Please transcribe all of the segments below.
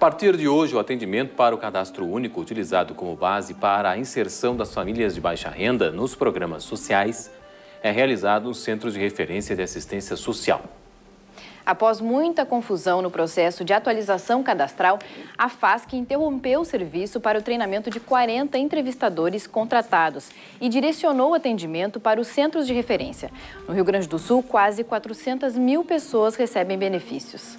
partir de hoje, o atendimento para o cadastro único, utilizado como base para a inserção das famílias de baixa renda nos programas sociais, é realizado nos Centros de Referência de Assistência Social. Após muita confusão no processo de atualização cadastral, a FASC interrompeu o serviço para o treinamento de 40 entrevistadores contratados e direcionou o atendimento para os centros de referência. No Rio Grande do Sul, quase 400 mil pessoas recebem benefícios.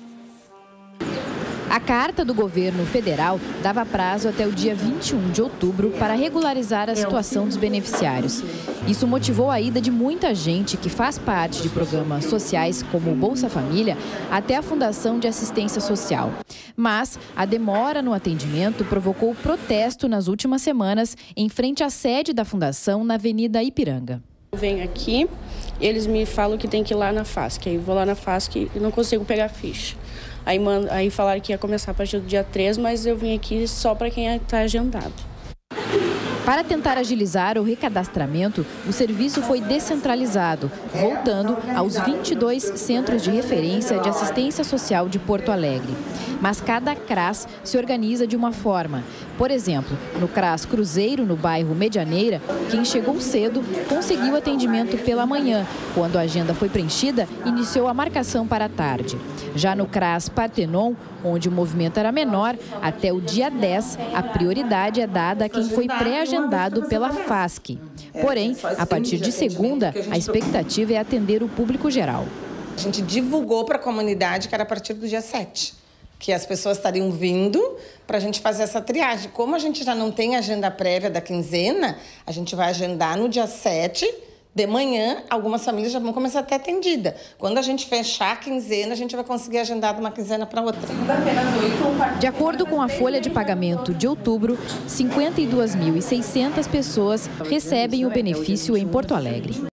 A carta do governo federal dava prazo até o dia 21 de outubro para regularizar a situação dos beneficiários. Isso motivou a ida de muita gente que faz parte de programas sociais como o Bolsa Família até a Fundação de Assistência Social. Mas a demora no atendimento provocou protesto nas últimas semanas em frente à sede da Fundação na Avenida Ipiranga. Eu venho aqui, eles me falam que tem que ir lá na FASC, aí eu vou lá na FASC e não consigo pegar ficha. Aí falaram que ia começar a partir do dia 3, mas eu vim aqui só para quem está agendado. Para tentar agilizar o recadastramento, o serviço foi descentralizado, voltando aos 22 Centros de Referência de Assistência Social de Porto Alegre. Mas cada CRAS se organiza de uma forma. Por exemplo, no CRAS Cruzeiro, no bairro Medianeira, quem chegou cedo conseguiu atendimento pela manhã. Quando a agenda foi preenchida, iniciou a marcação para a tarde. Já no CRAS Partenon, onde o movimento era menor, até o dia 10, a prioridade é dada a quem foi pré-agendado pela FASC. Porém, a partir de segunda, a expectativa é atender o público geral. A gente divulgou para a comunidade que era a partir do dia 7, que as pessoas estariam vindo para a gente fazer essa triagem. Como a gente já não tem agenda prévia da quinzena, a gente vai agendar no dia 7, de manhã, algumas famílias já vão começar a ter atendida. Quando a gente fechar a quinzena, a gente vai conseguir agendar de uma quinzena para outra. De acordo com a folha de pagamento de outubro, 52.600 pessoas recebem o benefício em Porto Alegre.